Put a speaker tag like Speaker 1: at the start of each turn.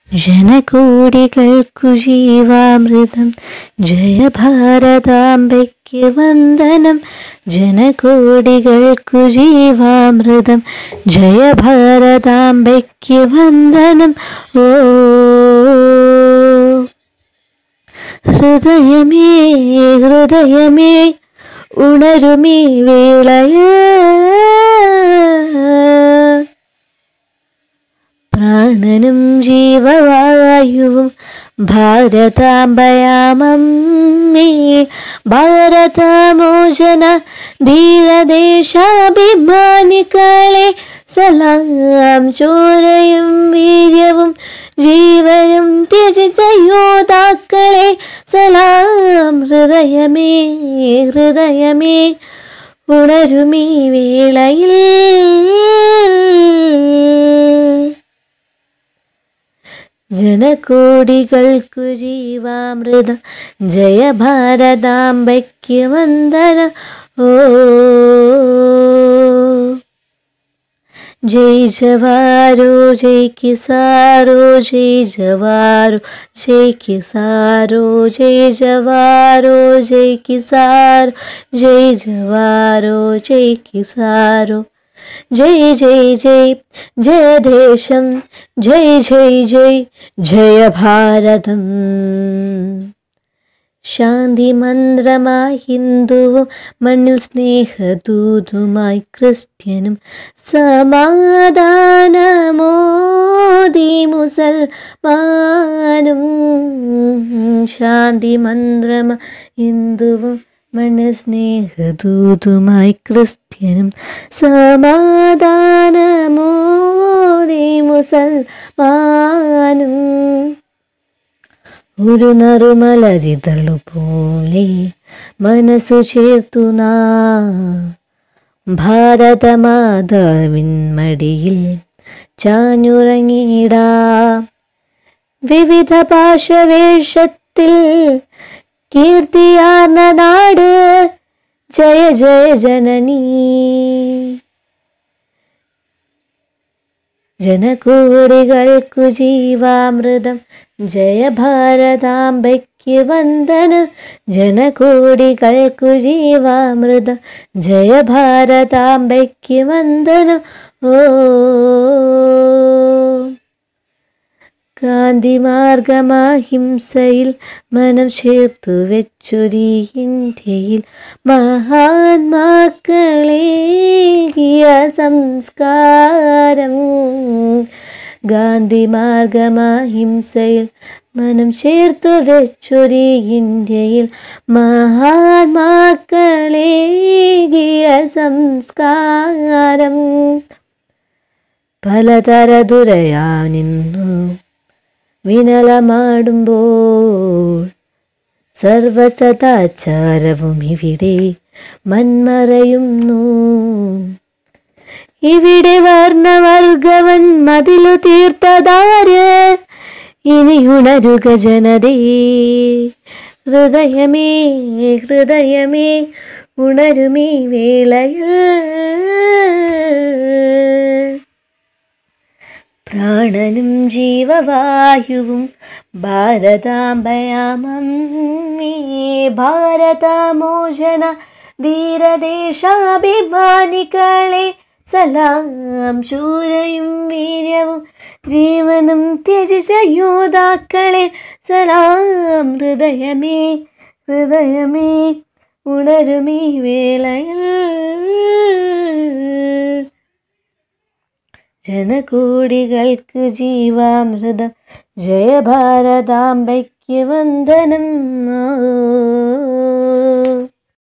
Speaker 1: ജനകോടികൾക്കു ജീവാമൃതം ജയ ഭാരതാംബയ്ക്ക് വന്ദനം. ജനകോടികൾക്കു ജീവാമൃതം ജയ ഭാരതാംബയ്ക്ക് വന്ദനം. ഓ ഹൃദയമേ ഹൃദയമേ ഉണരുമീ വേളയിൽ പ്രാണനും ജീവവായുവും ഭാരതാംബയാമമ്മേ. ഭാരതമോചന ധീരദേശാഭിമാനികളെ സലാം. ചോരയും വീര്യവും ജീവനും ത്യജിച്ച യോദ്ധാക്കളെ സലാം. ഹൃദയമേ ഹൃദയമേ ഉണരുമീ വേളയിൽ ജനകോടികൾക്കു ജീവാമൃതം ജയ ഭാരതാംബയ്ക്ക് വന്ദനം. ഓ ജയ് ജവാരോ ജയ് കിസാരോ ജയ് ജവാരോ ജയ് കിസാരോ ജയ് ജവാരോ ജയ് കിസാരോ ജയ് ജവാരോ ജയ് കിസാരോ. ജയ് ജയ് ജയ് ജയ ദേശം ജയ് ജയ് ജയ് ജയ ഭാരതം. ശാന്തി മന്ത്രമായി ഹിന്ദുവും മണ്ണിൽ സ്നേഹദൂതുമായി ക്രിസ്ത്യനും സമാധാനമോദി മുസൽമാനും. ശാന്തി മന്ത്രമായി ഹിന്ദുവും മണ്ണിൽ സ്നേഹദൂതുമായി ക്രിസ്ത്യനും സമാധാനമോദി മുസൽമാനും. ഒരു നറുമലരിതളു പോലെ മനസ്സു ചേർത്തു നാം ഭാരതമാതാവിൻ മടിയിൽ ചാഞ്ഞുറങ്ങിടാം. വിവിധ ഭാഷവേഷത്തിൽ കീർത്തിയാർന്ന നാട് ജയ ജയ ജനനീ. ജനകോടികൾക്കു ജീവാമൃതം ജയ ഭാരതാംബയ്ക്ക് വന്ദനം. ജനകോടികൾക്കു ജീവാമൃതം ജയ ഭാരതാംബയ്ക്ക് വന്ദനം. ഓ ഗാന്ധി മാർഗമാഹിംസയിൽ മനം ചേർത്തു വെച്ചൊരീ ഇന്ത്യയിൽ മഹാത്മാക്കളേകിയ സംസ്കാരം. ഗാന്ധി മാർഗമാഹിംസയിൽ മനം ചേർത്തു വെച്ചൊരീ ഇന്ത്യയിൽ മഹാത്മാക്കളേകിയ സംസ്കാരം. പലതരതുരയാനിന്നു വിനലമാടുമ്പോൾ സർവസദാചാരവും ഇവിടെ മന്മറയുന്നു. ഇവിടെ വർണ്ണവർഗവൻ മതിലു തീർത്തതാര്? ഇനി ഉണരുക ജനതേ. ഹൃദയമേ ഹൃദയമേ ഉണരുമീ വേളയിൽ പ്രാണനും ജീവവായുവും ഭാരതാംബയാമമ്മേ. ഭാരതമോചന ധീരദേശാഭിമാനികളെ സലാം. ചോരയും വീര്യവും ജീവനും ത്യജിച്ച യോദ്ധാക്കളെ സലാം. ഹൃദയമേ ഹൃദയമേ ഉണരുമീ വേളയിൽ ജനകോടികൾക്ക് ജീവാമൃതം ജയ ഭാരതാംബയ്ക്ക് വന്ദനം.